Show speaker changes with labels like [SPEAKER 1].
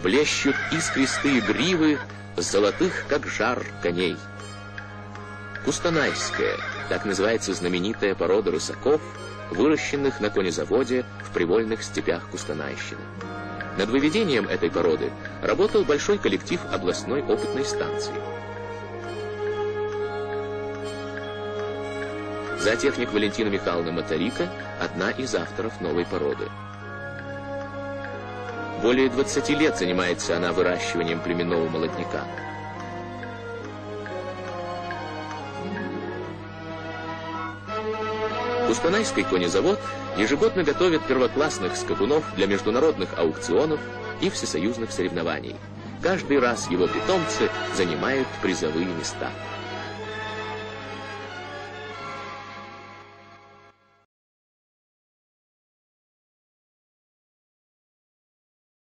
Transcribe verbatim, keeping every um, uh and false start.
[SPEAKER 1] блещут искристые гривы золотых, как жар, коней. Кустанайская, так называется знаменитая порода рысаков, выращенных на конезаводе в привольных степях Кустанайщины. Над выведением этой породы работал большой коллектив областной опытной станции. Зоотехник Валентина Михайловна Моторика – одна из авторов новой породы. Более двадцати лет занимается она выращиванием племенного молодняка. Кустанайский конезавод ежегодно готовит первоклассных скакунов для международных аукционов и всесоюзных соревнований. Каждый раз его питомцы занимают призовые места.